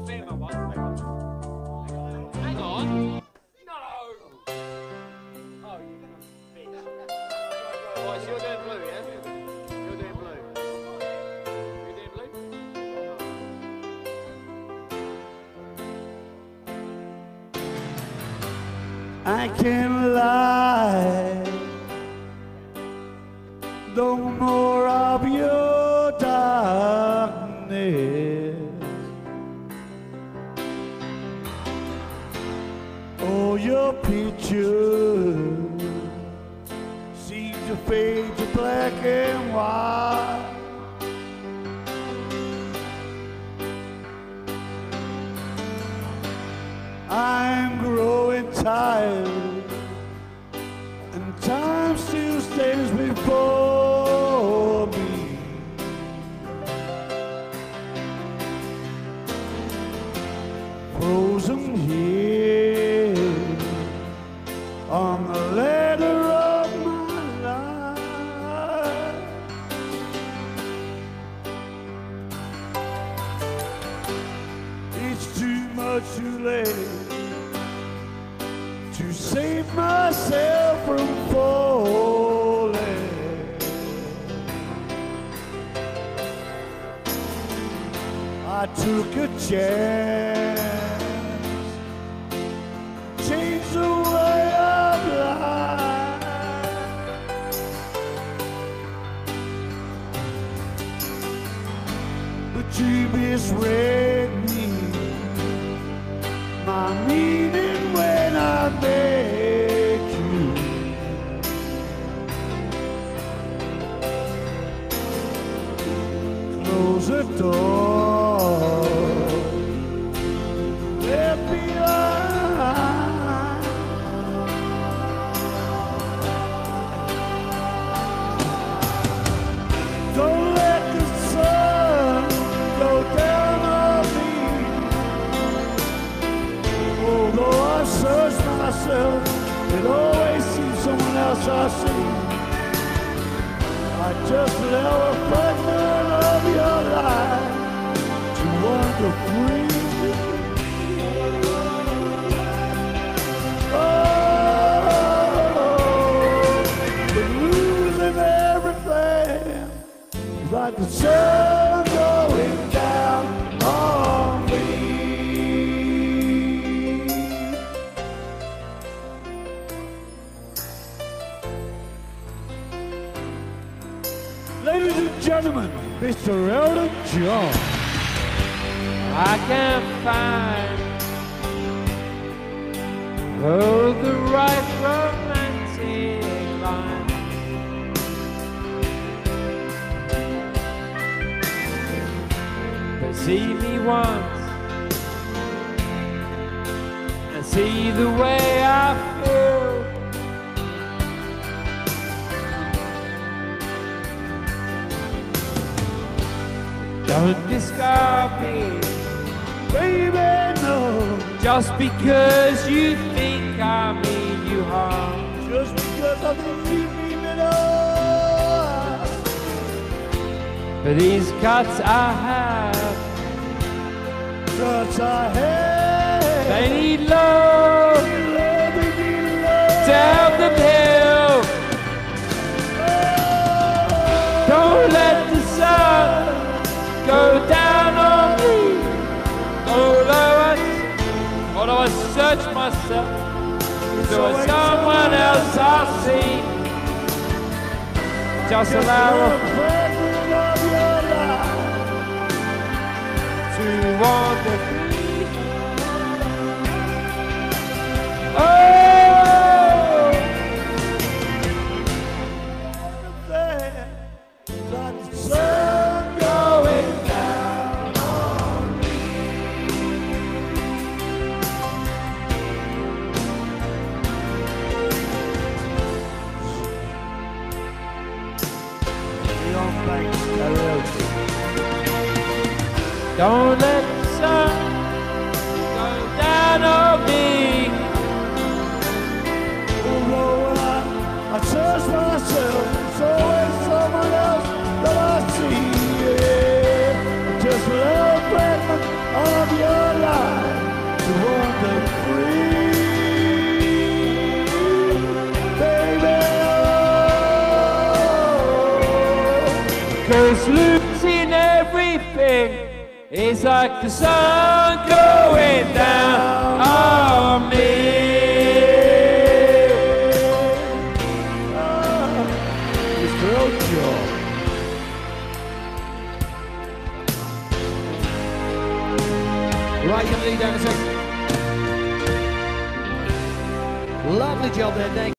Hang on. No. Oh, you right, so you're doing blue, yeah? You're doing blue. You're doing blue? I can't lie. No more of your darkness. Oh, your picture seems to fade to black and white. I'm growing tired, and time still stands before me. Frozen here on the ladder of my life. It's too much too late to save myself from falling. I took a chance, changed the way of life. But you misread me, my meaning when I met you. Close the door, let me behind. Don't let the sun go down on me. Although I search myself, it always seems someone else I see. I just allow a fragment of your life to wander free. Oh, but losing everything, like the sun going down on me. Ladies and gentlemen, Mr. Elton John. I can't find the right romantic line. But see me once and see the way I feel. Don't discard me, Baby, no, just because you think I mean you harm. just because I think you mean it all. But these cuts I have, Cuts I have, they need love they need love. to help them heal. Don't let the sun go down on me. Although I search myself, so as someone else I see. Just allow a fragment of your life to wander free. Oh, there, like the sun going down on me. Beyond Banks Karaoke. don't let the sun go down on me. Although when I search myself, it's always someone else that I see. Yeah. Just a little fragment of your life to wander free, baby. Cause losing everything is like the sun going down on me. Mr. Elton. Right, you can lead down a second. Lovely job there, Dave.